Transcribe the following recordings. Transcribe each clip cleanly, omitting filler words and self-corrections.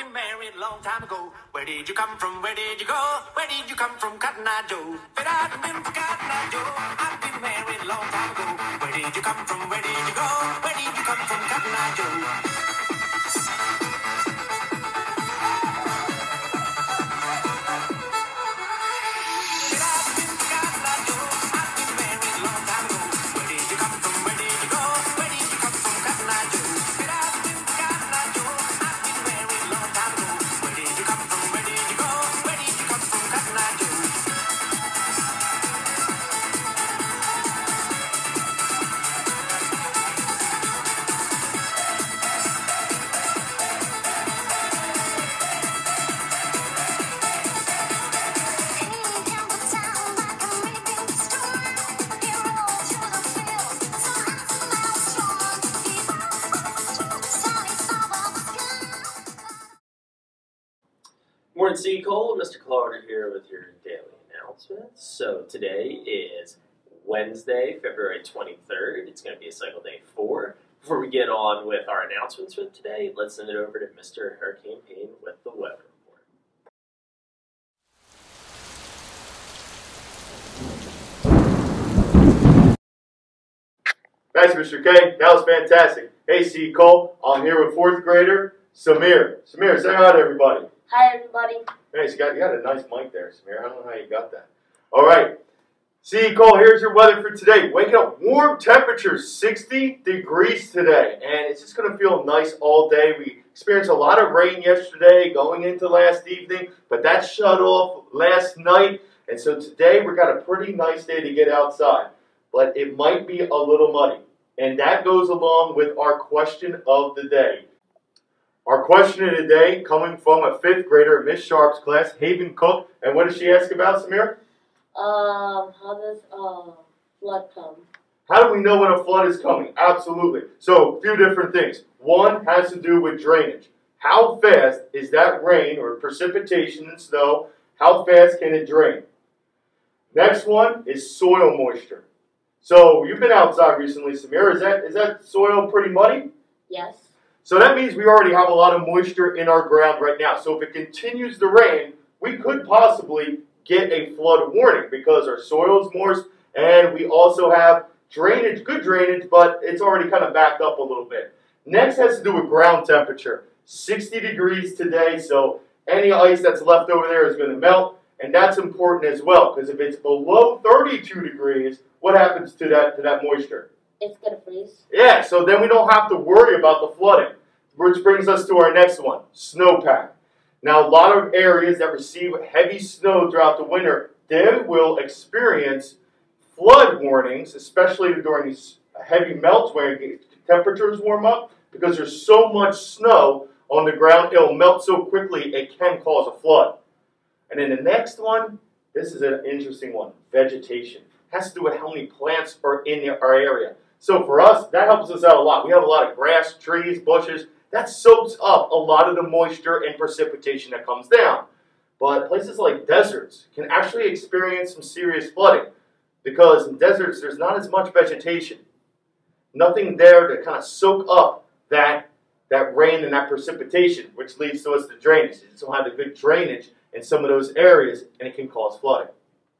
been married a long time ago. Where did you come from? Where did you go? Where did you come from, Cotton Eye Joe? If it hadn't been for Cotton Eye Joe, I'd been married a long time ago. Where did you come from? Where did you go? Where did you come from, Cotton Eye Joe? Morning, C. Cole. Mr. Clarder here with your daily announcements. So today is Wednesday, February 23rd. It's going to be a cycle day 4. Before we get on with our announcements for today, let's send it over to Mr. Hurricane Payne with the weather report. Thanks, Mr. K. That was fantastic. Hey, C. Cole. I'm here with 4th grader Samir. Samir, say hi to everybody. Hi, everybody. Hey, you got a nice mic there, Samir. I don't know how you got that. All right. C. Cole, here's your weather for today. Wake up, warm temperatures, 60 degrees today. And it's just going to feel nice all day. We experienced a lot of rain yesterday going into last evening, but that shut off last night. And so today we've got a pretty nice day to get outside. But it might be a little muddy. And that goes along with our question of the day. Our question of the day coming from a 5th grader in Miss Sharp's class, Haven Cook. And what does she ask about, Samir? How does flood come? How do we know when a flood is coming? Absolutely. So, a few different things. One has to do with drainage. How fast is that rain or precipitation and snow, how fast can it drain? Next one is soil moisture. So, you've been outside recently, Samir. Is that soil pretty muddy? Yes. So that means we already have a lot of moisture in our ground right now. So if it continues to rain, we could possibly get a flood warning because our soil is moist and we also have drainage, good drainage, but it's already kind of backed up a little bit. Next has to do with ground temperature. 60 degrees today, so any ice that's left over there is going to melt, and that's important as well because if it's below 32 degrees, what happens to that moisture? It's going to freeze. Yeah, so then we don't have to worry about the flooding. Which brings us to our next one, snowpack. Now, a lot of areas that receive heavy snow throughout the winter, they will experience flood warnings, especially during these heavy melts when temperatures warm up, because there's so much snow on the ground, it'll melt so quickly it can cause a flood. And then the next one, this is an interesting one, vegetation. It has to do with how many plants are in our area. So for us, that helps us out a lot. We have a lot of grass, trees, bushes. That soaks up a lot of the moisture and precipitation that comes down. But places like deserts can actually experience some serious flooding because in deserts there's not as much vegetation. Nothing there to kind of soak up that rain and that precipitation, which leads to us the drainage. You just don't have the good drainage in some of those areas and it can cause flooding.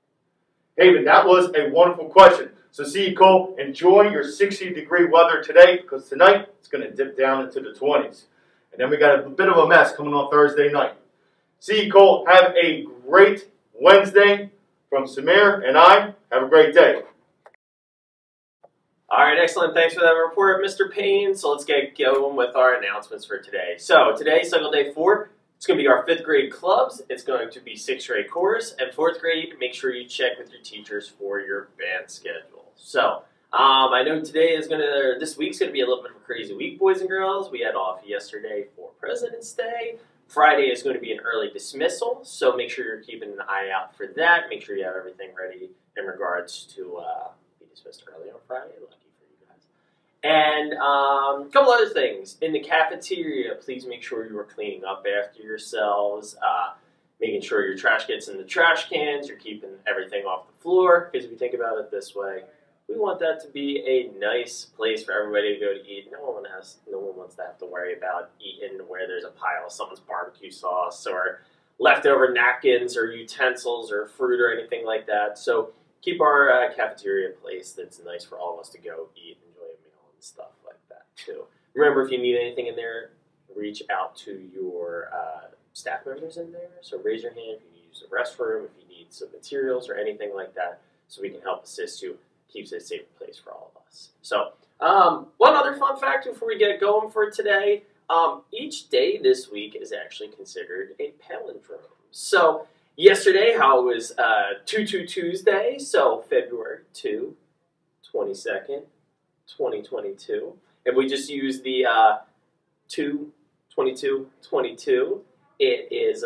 Haven, that was a wonderful question. So C. Cole, enjoy your 60-degree weather today because tonight it's going to dip down into the 20s. And then we got a bit of a mess coming on Thursday night. C. Cole, have a great Wednesday from Samir and I. Have a great day. All right, excellent. Thanks for that report, Mr. Payne. So let's get going with our announcements for today. So today, cycle day 4. It's going to be our 5th grade clubs. It's going to be 6th grade chorus. And 4th grade, make sure you check with your teachers for your band schedule. So, I know this week's going to be a little bit of a crazy week, boys and girls. We had off yesterday for President's Day. Friday is going to be an early dismissal, so make sure you're keeping an eye out for that. Make sure you have everything ready in regards to be dismissed early on Friday. Lucky for you guys. And a couple other things. In the cafeteria, please make sure you are cleaning up after yourselves, making sure your trash gets in the trash cans, you're keeping everything off the floor, because if you think about it this way, we want that to be a nice place for everybody to go to eat. No one wants to have to worry about eating where there's a pile of someone's barbecue sauce or leftover napkins or utensils or fruit or anything like that. So keep our cafeteria place that's nice for all of us to go eat, enjoy a meal and stuff like that too. Remember, if you need anything in there, reach out to your staff members in there. So raise your hand if you need to use the restroom, if you need some materials or anything like that, so we can help assist you. Keeps it a safer place for all of us. So, one other fun fact before we get going for today, each day this week is actually considered a palindrome. So, yesterday, how it was 2-2 Tuesday, so February 2, 22nd, 2022. If we just use the 2, 22, 22, it is,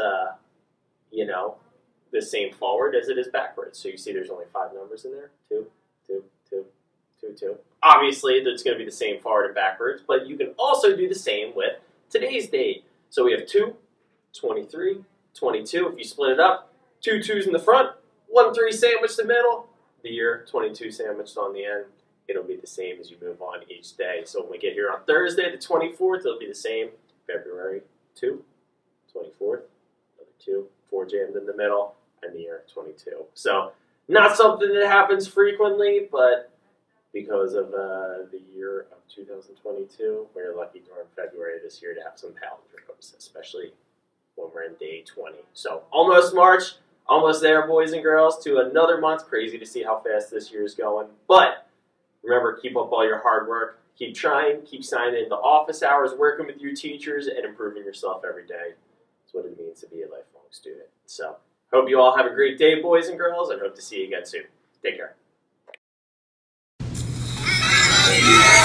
the same forward as it is backwards. So you see there's only 5 numbers in there, 2, 2, 2, 2, 2. Obviously, it's going to be the same forward and backwards, but you can also do the same with today's date. So we have 2, 23, 22. If you split it up, 2 2s in the front, 1 3 sandwiched in the middle, the year 22 sandwiched on the end. It'll be the same as you move on each day. So when we get here on Thursday, the 24th, it'll be the same. February 2, 24th, another 2, 4 jammed in the middle, and the year 22. So not something that happens frequently, but because of the year of 2022, we're lucky during February this year to have some palindromes, especially when we're in day 20. So almost March, almost there, boys and girls, to another month. Crazy to see how fast this year is going. But remember, keep up all your hard work. Keep trying, keep signing into office hours, working with your teachers, and improving yourself every day. That's what it means to be a lifelong student. So hope you all have a great day, boys and girls, and hope to see you again soon. Take care.